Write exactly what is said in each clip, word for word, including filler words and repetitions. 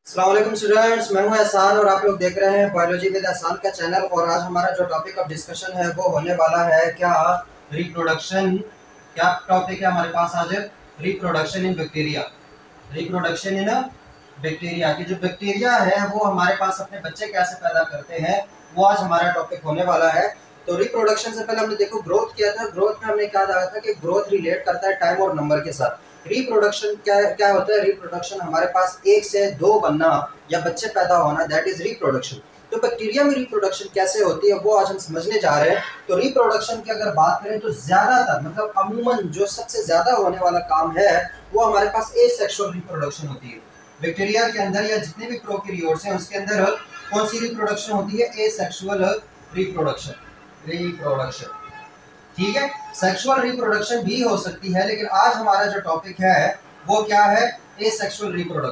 अस्सलाम वालेकुम स्टूडेंट्स, मैं हूं एहसान और आप लोग देख रहे हैं बायोलॉजी विद एहसान का चैनल। और आज हमारा जो टॉपिक ऑफ डिस्कशन है वो होने वाला है क्या रिप्रोडक्शन। क्या टॉपिक है हमारे पास आज? Reproduction in bacteria. Reproduction in bacteria की जो बैक्टीरिया है वो हमारे पास अपने बच्चे कैसे पैदा करते हैं वो आज हमारा टॉपिक होने वाला है। तो रिप्रोडक्शन से पहले हमने देखो ग्रोथ किया था। ग्रोथ में हमने क्या कहा था कि ग्रोथ रिलेट करता है टाइम और नंबर के साथ। रिप्रोडक्शन क्या क्या होता है? रिप्रोडक्शन हमारे पास एक से दो बनना या बच्चे पैदा होना, दैट इज रिप्रोडक्शन। तो बैक्टीरिया में रिप्रोडक्शन कैसे होती है वो आज हम समझने जा रहे हैं। तो रिप्रोडक्शन की अगर बात करें तो ज्यादातर मतलब अमूमन जो सबसे ज्यादा होने वाला काम है वो हमारे पास एसेक्सुअल रिप्रोडक्शन होती है। बैक्टीरिया के अंदर या जितने भी प्रोकैरियोट्स हैं उसके अंदर कौन सी रिप्रोडक्शन होती है? Asexual reproduction. रिप्रोडक्शन ठीक है, सेक्सुअल रिप्रोडक्शन भी हो सकती है, लेकिन आज हमारा जो टॉपिक है वो क्या है? Asexual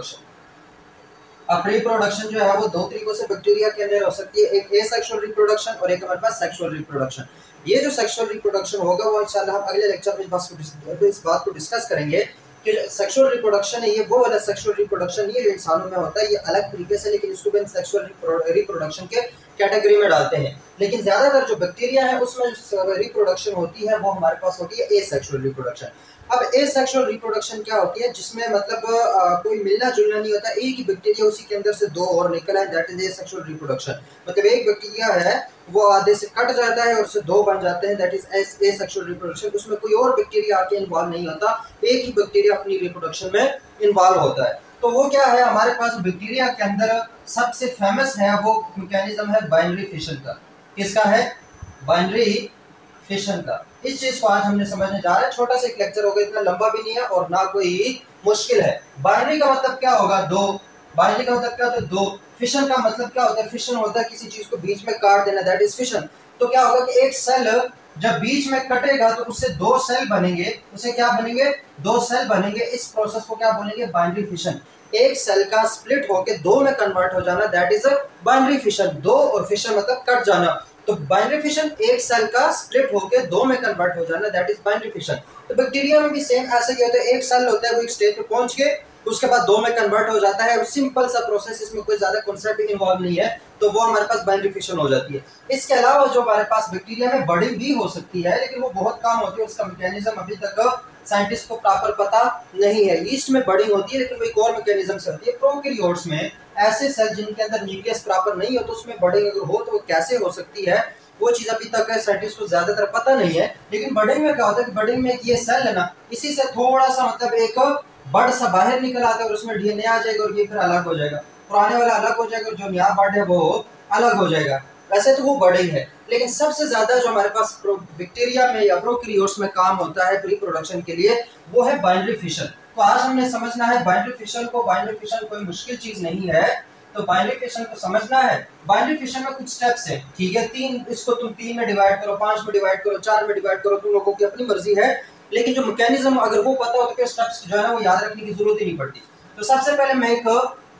reproduction. अब रिप्रोडक्शन जो है वो दो तरीकों से बैक्टीरिया के अंदर हो सकती है, एक एसेक्सुअल रिप्रोडक्शन और एक हमारे पास सेक्सुअल रिप्रोडक्शन। ये जो सेक्सुअल रिप्रोडक्शन होगा वो इंशाल्लाह हम अगले लेक्चर में इस बात को इस बात को डिस्कस करेंगे कि सेक्सुअल रिप्रोडक्शन है ये वो वाला सेक्सुअल रिप्रोडक्शन ये जो इंसानों में होता है ये अलग तरीके से, लेकिन इसको भी हम सेक्सुअल रिप्रोडक्शन के कैटेगरी में डालते हैं। लेकिन ज्यादातर जो बैक्टीरिया है उसमें रिप्रोडक्शन होती है वो हमारे पास होती है एसेक्सुअल रिप्रोडक्शन। अब एसेक्सुअल रिप्रोडक्शन क्या होती है? जिसमें मतलब आ, कोई मिलना जुलना नहीं होता, एक ही बैक्टीरिया उसी के अंदर से दो और निकला है, दैट इज एसेक्सुअल रिप्रोडक्शन। मतलब एक बैक्टीरिया है वो आधे से कट जाता है और उससे दो बन जाते हैं, दैट इज एसेक्सुअल रिप्रोडक्शन। उसमें कोई और बैक्टीरिया आके इन्वॉल्व नहीं होता, एक ही बैक्टीरिया अपनी रिप्रोडक्शन में इन्वॉल्व होता है। तो वो क्या है हमारे पास बैक्टीरिया के अंदर सबसे फेमस है वो मैकेनिज्म है बाइनरी फिशन का। किसका है? बाइनरी फिशन का। इस चीज को आज हमने समझने जा रहे हैं। छोटा सा एक लेक्चर होगा, इतना लंबा भी नहीं है और ना कोई मुश्किल है। बाइनरी का मतलब क्या होगा? दो। बाइनरी का मतलब क्या होता है? दो। फिशन का मतलब क्या होता है? फिशन होता है किसी चीज को बीच में काट देना, दैट इज फिशन। तो क्या होगा कि एक सेल जब बीच में कटेगा तो उससे दो सेल बनेंगे, उसे क्या बनेंगे? दो सेल बनेंगे। इस प्रोसेस को क्या बोलेंगे? Binary fission. एक सेल का स्प्लिट होके दो में कन्वर्ट हो जाना, that is a binary fission. दो और फिशन मतलब कट जाना। तो बाइनरी फिशन एक सेल का स्प्लिट होके दो में कन्वर्ट हो जाना, दैट इज बाइनरी फिशन। तो बैक्टीरिया में भी सेम ऐसा ही होता है। एक सेल होता है वो एक स्टेज पे पहुंच के उसके बाद दो में कन्वर्ट हो जाता है। सिंपल सा प्रोसेस, इसमें कोई ज्यादा कॉन्सेप्ट इन्वॉल्व नहीं है, तो वो हमारे पास बाइनरी फिशन हो जाती है। इसके अलावा जो हमारे पास बैक्टीरिया में बर्डिंग भी हो सकती है, लेकिन वो बहुत कम होती है। उसका मैकेनिज्म अभी तक साइंटिस्ट को प्रॉपर पता नहीं है। ईस्ट में बर्डिंग होती है लेकिन वो एक और मैकेनिज्म से होती है। प्रोकैरियोट्स में ऐसे सेल जिनके अंदर न्यूक्लियस प्रॉपर नहीं हो तो उसमें बर्डिंग अगर हो तो वो कैसे हो सकती है वो चीज अभी तक साइंटिस्ट को ज्यादातर पता नहीं है। लेकिन बर्डिंग में क्या होता है कि बर्डिंग में ये सेल है ना, इसी से थोड़ा सा मतलब एक बर्ड सा बाहर निकल आता है और उसमें डीएनए आ जाएगा और ये फिर अलग हो जाएगा। पुराने वाला अलग हो जाएगा और जो नया बर्ड है वो अलग हो जाएगा। वैसे तो वो बर्डिंग है, लेकिन सबसे ज्यादा जो हमारे पास बैक्टीरिया में या प्रोकैरियोट्स में काम होता है रिप्रोडक्शन के लिए वो है बाइनरी फिशन। तो आज हमने समझना है बाइनरी फिशन को। बाइनरी फिशन कोई मुश्किल चीज नहीं है, तो बाइनरी फिशन को समझना है। बाइनरी फिशन में कुछ स्टेप्स हैं, ठीक है? तीन, इसको तुम तीन में डिवाइड करो, पांच में डिवाइड करो, चार में डिवाइड करो, तुम लोगों की अपनी मर्जी है। लेकिन जो मैकेनिज्म अगर वो पता हो तो फिर स्टेप्स जो है ना वो याद रखने की जरूरत ही नहीं पड़ती। तो सबसे पहले मैं एक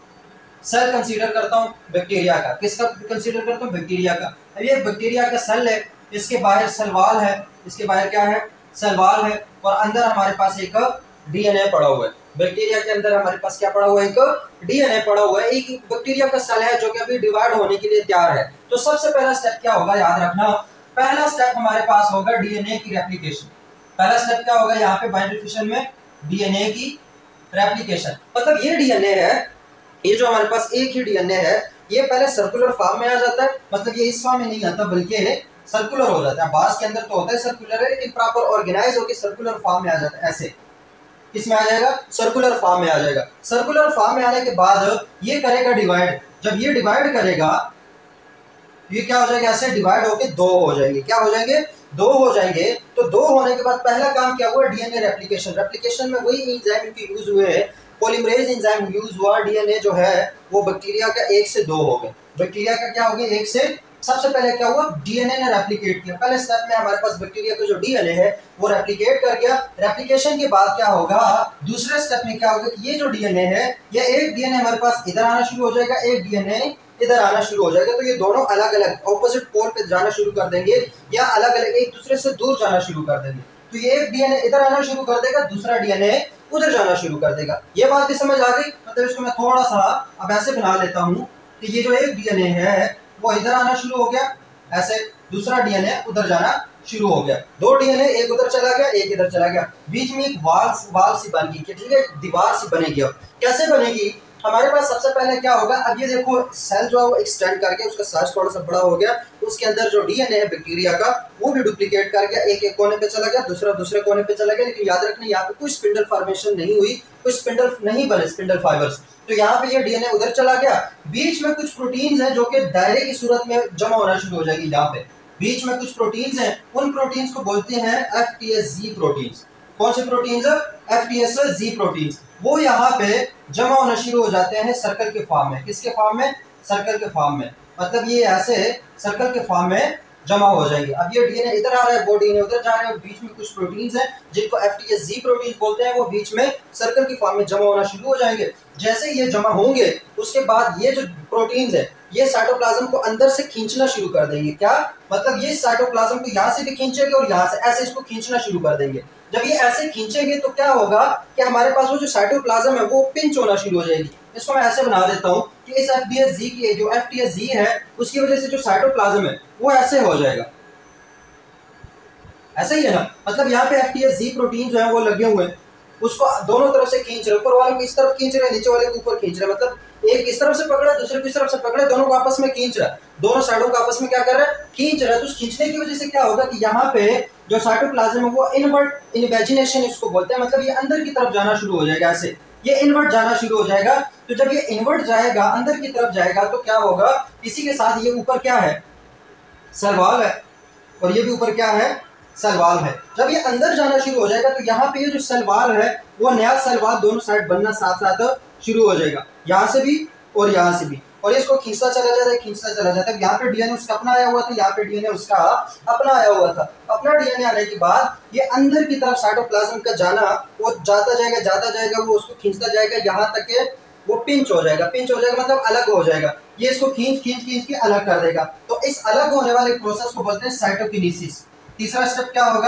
सेल कंसीडर करता हूँ बैक्टीरिया का। किसका कंसीडर करता हूँ? बैक्टीरिया का। अब ये बैक्टीरिया का सेल है, इसके बाहर सेल वॉल है, इसके बाहर क्या है? सेल वॉल है, और अंदर हमारे पास एक डीएनए पड़ा हुआ है। बैक्टीरिया के अंदर हमारे पास क्या पड़ा हुआ है? एक डीएनए पड़ा हुआ है। एक बैक्टीरिया का सेल है जो कि अभी डिवाइड होने के लिए तैयार है। तो सबसे पहला स्टेप क्या होगा? याद रखना, पहला स्टेप हमारे पास होगा डीएनए की रेप्लिकेशन। पहला स्टेप क्या होगा यहाँ पे बाइनरी फिशन में? डीएनए की रेप्लिकेशन। मतलब ये डीएनए है, ये जो हमारे पास एक ही डीएनए है, ये पहले सर्कुलर फॉर्म में आ जाता है। मतलब ये इस फॉर्म में नहीं आता बल्कि सर्कुलर हो जाता है। बास के अंदर तो होता है सर्कुलर है, लेकिन प्रॉपर ऑर्गेनाइज होकर सर्कुलर फॉर्म में आ जाता है। ऐसे इसमें आ जाएगा, सर्कुलर फॉर्म में आ जाएगा। सर्कुलर फॉर्म में आने के बाद ये करेगा डिवाइड। जब ये डिवाइड करेगा ये क्या हो जाएगा? ऐसे डिवाइड होके दो हो जाएंगे। क्या हो जाएंगे? दो हो जाएंगे। तो दो होने के बाद पहला काम क्या हुआ? DNA replication. रेप्लिकेशन में वही एंजाइम के यूज हुए हैं, पॉलीमरेज एंजाइम यूज हुआ। डीएनए जो है वो बैक्टीरिया का एक से दो हो गए। बैक्टीरिया का क्या हो गया? एक से। सबसे पहले क्या हुआ? डीएनए ने रेप्लिकेट किया। पहले स्टेप में हमारे पास बैक्टीरिया का जो डीएनए है वो रेप्लिकेट कर गया। रेप्लिकेशन के बाद क्या होगा? दूसरे स्टेप में क्या होगा कि ये जो डीएनए है, ये एक डीएनए हमारे पास इधर आना शुरू हो जाएगा, एक डीएनए इधर आना शुरू हो जाएगा। तो ये दोनों अलग अलग ऑपोजिट पोल पे जाना शुरू कर देंगे या अलग अलग एक दूसरे से दूर जाना शुरू कर देंगे। तो ये एक डीएनए इधर आना शुरू कर देगा, दूसरा डीएनए उधर जाना शुरू कर देगा। ये बात भी समझ आ गई। मतलब इसको मैं थोड़ा सा अब ऐसे बना लेता हूँ कि ये जो एक डीएनए है वो इधर आना शुरू हो गया, ऐसे दूसरा डीएनए उधर जाना शुरू हो गया। दो डीएनए, एक उधर चला गया एक इधर चला गया, बीच में एक वाल वाल सी बन गई, ठीक है, दीवार सी बनेगी। अब कैसे बनेगी? हमारे पास सबसे पहले क्या होगा, अब ये देखो सेल जो है वो एक्सटेंड करके उसका साइज थोड़ा सा बड़ा हो गया, उसके अंदर जो डीएनए है बैक्टीरिया का वो भी डुप्लीकेट कर गया, एक एक कोने पे चला गया, दूसरा दूसरे कोने पे चला गया। लेकिन याद रखना यहाँ पे कोई स्पिंडल फॉर्मेशन नहीं हुई, कोई स्पिंडल नहीं बने, स्पिंडल फाइबर्स। तो यहाँ पे ये डीएनए उधर चला गया। बीच में कुछ प्रोटीन्स हैं जो कि दायरे की सूरत में जमा होना शुरू हो जाएगी। यहाँ पे बीच में कुछ प्रोटीन्स हैं, उन प्रोटीन्स को बोलते हैं F T S G proteins. कौन से proteins? F T S G proteins. वो यहाँ पे जमा होना शुरू हो जाते हैं सर्कल के फॉर्म में। किसके फॉर्म में? सर्कल के फॉर्म में। मतलब ये ऐसे सर्कल के फॉर्म में जमा हो जाएंगे। अब ये डीएनए इधर आ रहा है, वो डीएनए उधर जा रहे हैं, बीच में कुछ प्रोटीन्स हैं जिनको F T S G proteins बोलते हैं, वो बीच में सर्कल की फॉर्म में जमा होना शुरू हो जाएंगे। जैसे ये जमा होंगे उसके बाद ये जो प्रोटीन्स है ये साइटोप्लाज्म को अंदर से खींचना शुरू कर देंगे। क्या मतलब? ये साइटोप्लाज्म को यहाँ से भी खींचेंगे और यहाँ से ऐसे इसको खींचना शुरू कर देंगे। जब ये ऐसे खींचेंगे तो क्या होगा कि हमारे पास वो जो साइटोप्लाज्म है वो पिंच होना शुरू हो जाएगी। इसको मैं ऐसे बना देता हूँ कि इस एफ टी एस जी की जो एफ टी एस जी है उसकी वजह से जो साइटोप्लाज्म है वो ऐसे हो जाएगा, ऐसे ही है ना। मतलब यहाँ पे F T S G protein जो है वो लगे हुए हैं, उसको दोनों तरफ से खींच रहे, ऊपर वाले को इस तरफ खींच रहे, नीचे वाले को ऊपर खींच रहे। मतलब एक इस तरफ से पकड़ा दूसरे को इस तरफ से पकड़े, दोनों को आपस में खींच रहा है, दोनों साइडों को आपस में क्या कर रहा है? खींच रहा है। तो उस खींचने की वजह से क्या होगा कि यहाँ पे जो साइटोप्लाज्म है वो इनवर्ट इन्वेजिनेशन इसको बोलते हैं। मतलब ये अंदर की तरफ जाना शुरू हो जाएगा, ऐसे ये इनवर्ट जाना शुरू हो जाएगा। तो जब ये इनवर्ट जाएगा, अंदर की तरफ जाएगा, तो क्या होगा? इसी के साथ ये ऊपर क्या है? सेल वॉल है, और ये भी ऊपर क्या है? सेल वॉल है। जब ये अंदर जाना शुरू हो जाएगा तो यहाँ पे ये जो सेल वॉल है वो नया सेल वॉल दोनों साइड बनना साथ साथ शुरू हो जाएगा, यहाँ से भी और यहाँ से भी, और इसको खींचता चला जाता है, खींचता चला जाता है। यहाँ पे डीएनए उसका अपना आया हुआ था, यहाँ पे डीएनए उसका अपना आया हुआ था। अपना डीएनए आने के बाद ये अंदर की तरफ साइटोप्लाज्म का जाना वो जाता जाएगा जाता जाएगा, वो उसको खींचता जाएगा यहाँ तक के वो पिंच हो जाएगा। पिंच हो जाएगा मतलब अलग हो जाएगा, ये इसको खींच खींच खींच के अलग कर देगा। तो इस अलग होने वाले प्रोसेस को बोलते हैं साइटोकिनेसिस। तीसरा स्टेप क्या होगा?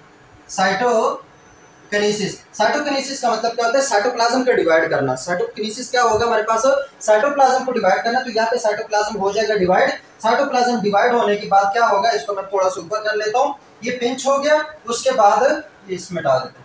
साइटोकिनेसिस। साइटोकिनेसिस का मतलब क्या होता है? साइटोप्लाज्म को डिवाइड करना। साइटोकिनेसिस क्या होगा हमारे पास? साइटोप्लाज्म को डिवाइड करना। तो यहाँ पे साइटोप्लाज्म हो जाएगा डिवाइड। साइटोप्लाज्म डिवाइड होने के बाद क्या होगा? इसको मैं थोड़ा सा ऊपर कर लेता हूँ, ये पिंच हो गया, उसके बाद इसमें डाल देता हूँ।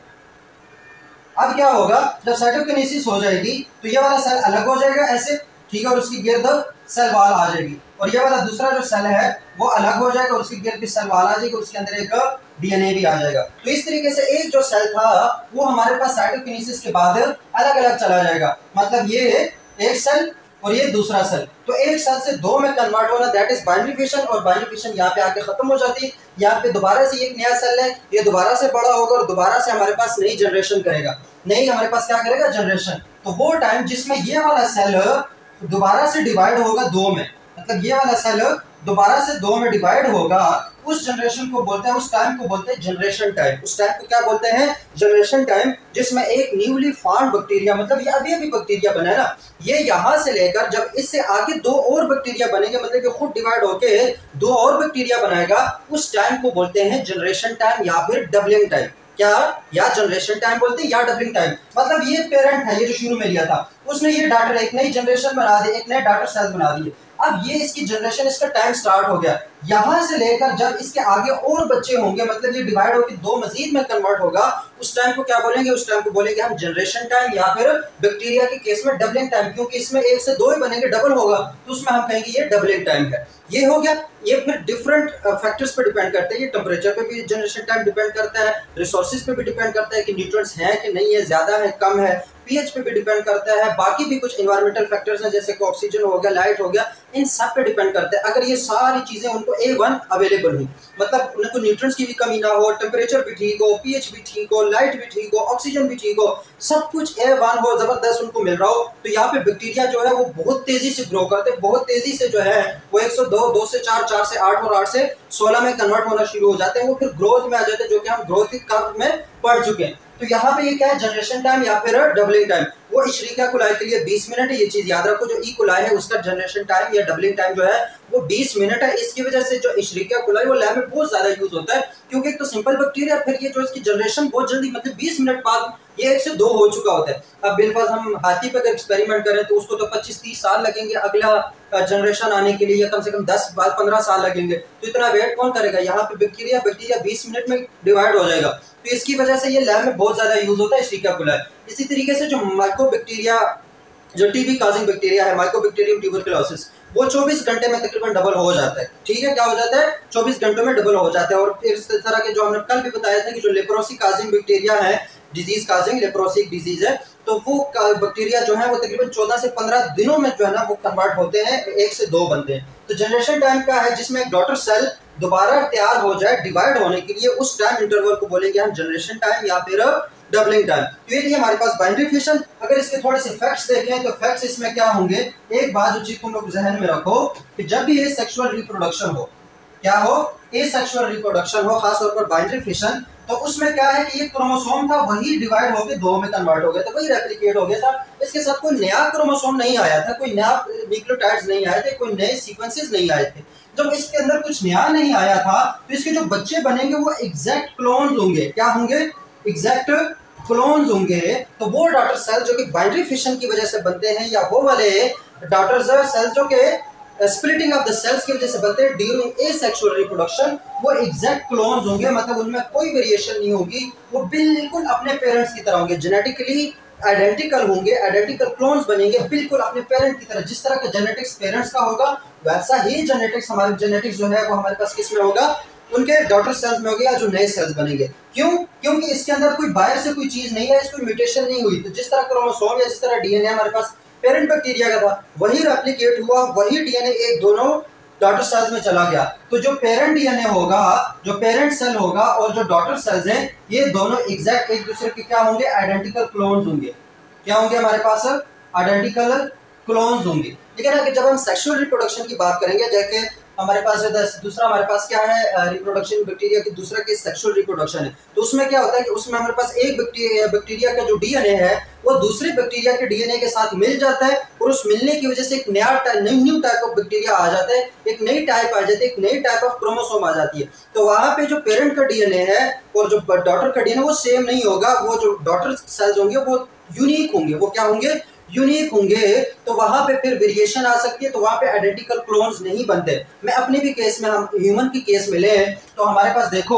अब क्या होगा? जब साइटोकिनेसिस हो जाएगी तो ये वाला सेल अलग हो जाएगा ऐसे, ठीक है, और उसकी गिर्द सेल वॉल आ जाएगी, और ये वाला दूसरा जो सेल है वो अलग हो जाएगा और उसकी गिर्द भी सेल वॉल आ जाएगी, उसके अंदर एक डीएनए भी आ जाएगा। तो इस तरीके से एक जो सेल था वो हमारे पास साइटोकिनेसिस के बाद अलग अलग चला जाएगा। मतलब ये एक सेल और ये दूसरा सेल, तो एक सेल से दो में कन्वर्ट होना, दैट इज बाइनरी फिशन। और बाइनरी फिशन यहाँ पे आके खत्म हो जाती है। यहाँ पे दोबारा से एक नया सेल है, ये दोबारा से बड़ा होगा और दोबारा से हमारे पास नई जनरेशन करेगा। नई हमारे पास क्या करेगा? जनरेशन। तो वो टाइम जिसमें ये वाला सेल दोबारा से डिवाइड होगा दो में, मतलब ये वाला सेल दोबारा से दो में डिवाइड होगा, उस जनरेशन को बोलते हैं, उस टाइम को बोलते हैं जनरेशन टाइम। उस टाइम को क्या बोलते हैं? Generation time. जिसमें एक न्यूली फॉर्म्ड बैक्टीरिया, मतलब ये अभी अभी बैक्टीरिया बना है ना, ये यहाँ से लेकर जब इससे आगे दो और बैक्टीरिया बनेंगे, मतलब ये खुद डिवाइड होके दो और बैक्टीरिया बनाएगा, उस टाइम को बोलते हैं जनरेशन टाइम या फिर डबलिंग टाइम। क्या? या जनरेशन टाइम बोलते हैं या डबलिंग टाइम। मतलब ये पेरेंट है, ये जो शुरू में लिया था, उसने ये डाटर एक नई जनरेशन बना दी, एक नए डाटर सेल बना दिए। अब ये इसकी जनरेशन, इसका टाइम स्टार्ट हो गया। यहाँ से लेकर जब इसके आगे और बच्चे होंगे, मतलब ये डिवाइड होकर दो मजीद में कन्वर्ट होगा, उस टाइम को क्या बोलेंगे? उस टाइम को बोलेंगे हम जनरेशन टाइम या फिर बैक्टीरिया के केस में डबलिंग टाइम, क्योंकि इसमें एक से दो ही बनेंगे, डबल होगा, तो उसमें हम कहेंगे ये डबलिंग टाइम है। ये हो गया। ये फिर डिफरेंट फैक्टर्स पे डिपेंड करते हैं। ये टेम्परेचर पे भी जनरेशन टाइम डिपेंड करता है, रिसोर्सेज पे भी डिपेंड करता है कि न्यूट्रिएंट्स हैं कि नहीं है, ज्यादा है कम है, पीएच पे भी डिपेंड करता है, बाकी भी कुछ एनवायरमेंटल फैक्टर्स हैं जैसे कि ऑक्सीजन हो गया, लाइट हो गया, इन सब पे डिपेंड करता है। अगर ये सारी चीजें उनको ए वन अवेलेबल हुई, मतलब उनको न्यूट्रिएंट्स की भी कमी ना हो, टेम्परेचर भी ठीक हो, पीएच भी ठीक हो, लाइट भी ठीक हो, ऑक्सीजन भी ठीक हो, सब कुछ ए वन हो, जबरदस्त उनको मिल रहा हो, तो यहाँ पे बैक्टीरिया जो है वो बहुत तेजी से ग्रो करते हैं, बहुत तेजी से जो है वो एक सौ दो, दो से चार, चार से आठ और आठ से सोलह में कन्वर्ट होना शुरू हो जाते हैं। वो फिर ग्रोथ में आ जाते हैं, जो कि हम ग्रोथ के कर्व में पढ़ चुके हैं। तो यहाँ पे ये क्या है? जनरेशन टाइम या फिर डबलिंग टाइम। वो इशरिका कुलाई के लिए बीस मिनट है। ये चीज याद रखो, जो ई कुलाई है उसका जनरेशन टाइम या डबलिंग टाइम जो है वो बीस मिनट है। इसकी वजह से जो इशरिका कुलाई वो लैब में बहुत ज्यादा यूज होता है, क्योंकि एक तो सिंपल बैक्टीरिया, फिर ये जो इसकी जनरेशन बहुत जल्दी, मतलब बीस मिनट बाद ये एक से दो हो चुका होता है। अब बिलफर्ज हम हाथी पे अगर एक्सपेरिमेंट करें तो उसको तो पच्चीस तीस साल लगेंगे अगला जनरेशन आने के लिए, या कम से कम दस पंद्रह साल लगेंगे। तो इतना वेट कौन करेगा? यहाँ पे बैक्टीरिया बैक्टीरिया बीस मिनट में डिवाइड हो जाएगा। तो इसकी वजह से ये लैब में बहुत ज्यादा यूज होता है इशरिका कुलाई। इसी तरीके से जो माइकोबैक्टीरिया, जो टीबी काजिंग बैक्टीरिया है, माइकोबैक्टीरियम ट्यूबरकुलोसिस, वो चौबीस घंटे में तकरीबन डबल हो जाता है। ठीक है, क्या हो जाता है? चौबीस घंटों में डबल हो जाता है। और फिर इस तरह के जो हमने कल भी बताया था कि जो लेप्रोसी काजिंग बैक्टीरिया है, डिजीज काजिंग लेप्रोसिक डिजीज है, तो वो बैक्टीरिया जो है वो तकरीबन चौदह से पंद्रह दिनों में जो है ना वो कन्वर्ट होते हैं, एक से दो बनते हैं। तो जनरेशन टाइम क्या है? जिसमें एक डॉटर सेल दोबारा तैयार हो जाए डिवाइड होने के लिए, उस टाइम इंटरवल को बोलेंगे हम जनरेशन टाइम या फिर डबलिंग टाइम। तो ये हमारे पास बाइनरी फिशन। अगर इसके थोड़े से फैक्ट्स देखें तो फैक्ट्स इसमें क्या होंगे? एक बात जो चीज तुम लोग जहन में रखो कि जब भी ये सेक्सुअल रिप्रोडक्शन हो, क्या हो? एसेक्सुअल रिप्रोडक्शन हो, खास तौर पर बाइनरी फिशन, तो उसमें क्या है कि ये क्रोमोसोम था वही डिवाइड होकर दो में कन्वर्ट हो गया था, वही रेप्लिकेट हो गया था। इसके साथ कोई नया क्रोमोसोम नहीं आया था, कोई नया न्यूक्लियोटाइड्स नहीं आए थे, कोई नए सीक्वेंसेस नहीं आए थे। जब इसके अंदर कुछ नया नहीं आया था तो इसके जो बच्चे बनेंगे वो एग्जैक्ट क्लोन्स होंगे। क्या होंगे? एग्जैक्ट क्लोन्स होंगे। तो वो डॉटर सेल जो कि बाइनरी फिशन की वजह से बनते हैं, या वो वाले डॉटर सेल्स जो कि स्प्लिटिंग ऑफ द सेल्स की वजह से बनते हैं ड्यूरिंग एसेक्सुअल रिप्रोडक्शन, वो एग्जैक्ट क्लोन्स होंगे। मतलब उनमें कोई वेरिएशन नहीं होगी, वो बिल्कुल अपने पेरेंट्स की तरह होंगे, जेनेटिकली आइडेंटिकल होंगे, आइडेंटिकल क्लोन्स बनेंगे बिल्कुल अपने पेरेंट की तरह। जिस तरह का जेनेटिक्स पेरेंट्स का होगा वैसा ही जेनेटिक्स हमारे जेनेटिक्स जो है वो हमारे पास किस में होगा? उनके डॉटर सेल्स में होगा, जो नए सेल्स बनेंगे। क्यों? क्योंकि इसके अंदर कोई बाहर से कोई चीज नहीं है, इसको म्यूटेशन नहीं हुई। तो जिस तरह क्रोमोसोम या जिस तरह डीएनए हमारे पास पेरेंट बैक्टीरिया का था वही रेप्लिकेट हुआ, वही डीएनए एक दोनों डॉटर सेल्स में चला गया। तो जो पेरेंट डीएनए होगा, जो पेरेंट सेल होगा और जो डॉटर सेल्स हैं, ये दोनों एग्जैक्ट एक दूसरे के क्या होंगे? आइडेंटिकल क्लोन्स होंगे। क्या होंगे हमारे पास? आइडेंटिकल क्लोन्स होंगे। लेकिन अगर जब हम सेक्सुअल रिप्रोडक्शन की बात करेंगे, जैसे हमारे पास दूसरा हमारे पास क्या है रिप्रोडक्शन बैक्टीरिया की, दूसरा केस सेक्सुअल रिप्रोडक्शन है। तो उसमें क्या होता है कि उसमें हमारे पास एक बैक्टीरिया बैक्टीरिया का जो डीएनए है वो दूसरे बैक्टीरिया के डीएनए के साथ मिल जाता है, और उस मिलने की वजह से एक नया न्यू टाइप ऑफ बैक्टीरिया आ जाता है, एक नई टाइप आ जाती है, एक नई टाइप ऑफ क्रोमोसोम आ जाती है। तो वहां पे जो पेरेंट का डीएनए है और जो डॉटर का डीएनए वो सेम नहीं होगा। वो जो डॉटर सेल्स होंगे वो यूनिक होंगे। वो क्या होंगे? यूनिक होंगे। तो वहां पे फिर वेरिएशन आ सकती है, तो वहां पे आइडेंटिकल क्लोन्स नहीं बनते। मैं अपने भी केस में, हम ह्यूमन की केस में ले तो हमारे पास देखो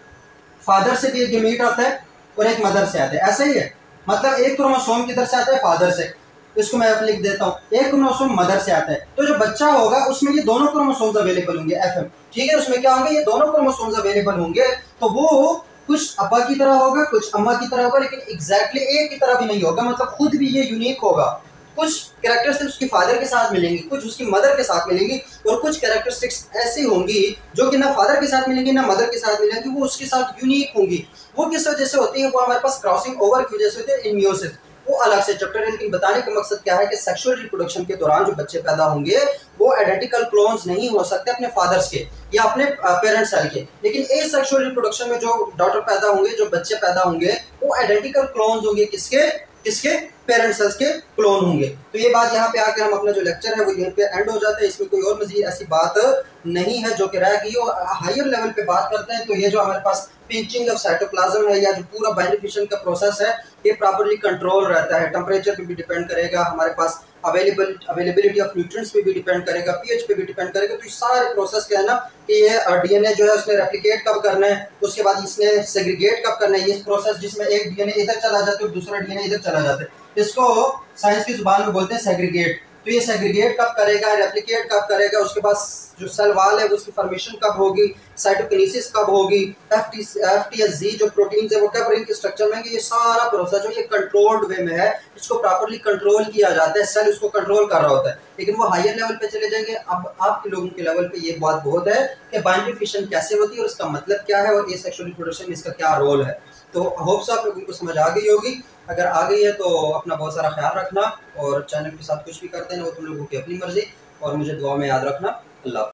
फादर से भी एक गैमीट आता है और एक मदर से आता है, ऐसा ही है। मतलब एक क्रोमोसोम किधर से आता है? फादर से। इसको मैं लिख देता हूँ, एक क्रोमोसोम मदर से आता है। तो जो बच्चा होगा उसमें ये दोनों क्रोमोसोम्स अवेलेबल होंगे, एफ एम। ठीक है, उसमें क्या होंगे? ये दोनों क्रोमोसोम्स अवेलेबल होंगे। तो वो कुछ अब्बा की तरह होगा, कुछ अम्मा की तरह होगा, लेकिन एग्जैक्टली एक की तरह भी नहीं होगा। मतलब खुद भी ये यूनिक होगा। कुछ कैरेक्टरिस्टिक्स उसके फादर के साथ मिलेंगी, कुछ उसकी मदर के साथ मिलेंगी, और कुछ कैरेक्टरिस्टिक्स ऐसी होंगी जो कि ना फादर के साथ मिलेंगी ना मदर के साथ मिलेंगी, वो उसके साथ यूनिक होंगी। वो किस वजह से होती है? वो हमारे पास क्रॉसिंग ओवर की वजह से होती है, इन मियोसिस। वो अलग से चैप्टर है, लेकिन बताने का मकसद क्या है कि सेक्सुअल रिप्रोडक्शन के दौरान जो बच्चे पैदा होंगे वो आइडेंटिकल क्लोन्स नहीं हो सकते अपने फादर्स के या अपने पेरेंट्स सेल के। लेकिन ए सेक्सुअल रिप्रोडक्शन में जो डॉटर पैदा होंगे, जो बच्चे पैदा होंगे, वो आइडेंटिकल क्लोन्स होंगे। किसके? किसके? पेरेंट्स सेल्स के क्लोन होंगे। तो ये बात यहाँ पे आकर हम अपना जो लेक्चर है वो यहीं पे एंड हो जाता है। इसमें कोई और मजीद ऐसी बात नहीं है जो कि रह गई हो। हायर लेवल पे बात करते हैं तो ये जो हमारे पास पिंचिंग ऑफ साइटोप्लाज्म है या जो पूरा बाइनरी फिशन का प्रोसेस है, ये प्रॉपर्ली कंट्रोल रहता है। टेम्परेचर पे भी डिपेंड करेगा, हमारे पास अवेलेबल अवेलेबिलिटी ऑफ न्यूट्रिएंट्स पे भी डिपेंड करेगा, पीएच पे भी डिपेंड करेगा। तो सारे प्रोसेस क्या है ना कि ये डीएनए जो है उसने रेप्लिकेट कब करना है, उसके बाद इसने सेग्रीगेट कब करना है। ये प्रोसेस जिसमें एक डीएनए इधर चला जाता है और दूसरा डीएनए इधर चला जाता है, इसको साइंस की जुबान में बोलते हैं सेग्रीगेट। तो ये सेग्रीगेट कब करेगा, रेप्लिकेट कब करेगा, उसके बाद जो सेल वाल है उसकी फॉर्मेशन कब होगी, साइटोकिनेसिस कब होगी, एफटीएसजी जो प्रोटीन्स है वो कब रिंग स्ट्रक्चर में, ये सारा प्रोसेस जो ये कंट्रोल्ड वे में है, इसको प्रॉपर्ली कंट्रोल किया जाता है, सेल उसको कंट्रोल कर रहा होता है। लेकिन वो हायर लेवल पे चले जाएंगे। अब आपके लोगों के लेवल पे ये बात बहुत है कि बाइनरी फिशन कैसे होती है और इसका मतलब क्या है और ये सेक्सुअल रिप्रोडक्शन में इसका क्या रोल है। तो होप्स आप लोगों को समझ आ गई होगी। अगर आ गई है तो अपना बहुत सारा ख्याल रखना, और चैनल के साथ कुछ भी करते हैं वो तुम लोगों की अपनी मर्जी, और मुझे दुआ में याद रखना। अल्लाह।